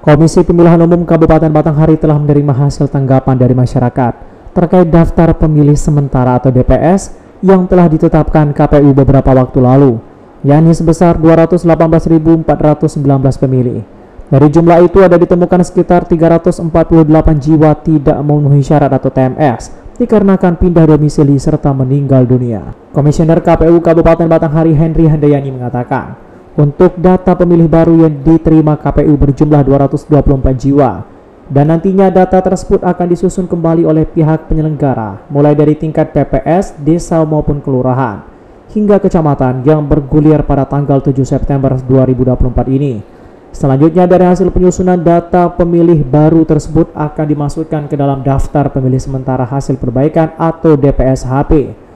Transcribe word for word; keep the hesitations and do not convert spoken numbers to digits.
Komisi Pemilihan Umum Kabupaten Batanghari telah menerima hasil tanggapan dari masyarakat terkait daftar pemilih sementara atau D P S yang telah ditetapkan K P U beberapa waktu lalu, yakni sebesar dua ratus delapan belas ribu empat ratus sembilan belas pemilih. Dari jumlah itu ada ditemukan sekitar tiga ratus empat puluh delapan jiwa tidak memenuhi syarat atau T M S dikarenakan pindah domisili serta meninggal dunia. Komisioner K P U Kabupaten Batanghari Henry Handayani mengatakan, untuk data pemilih baru yang diterima K P U berjumlah dua ratus dua puluh empat jiwa, dan nantinya data tersebut akan disusun kembali oleh pihak penyelenggara, mulai dari tingkat P P S, desa maupun kelurahan, hingga kecamatan yang bergulir pada tanggal tujuh September dua ribu dua puluh empat ini. Selanjutnya dari hasil penyusunan data pemilih baru tersebut akan dimasukkan ke dalam daftar pemilih sementara hasil perbaikan atau D P S H P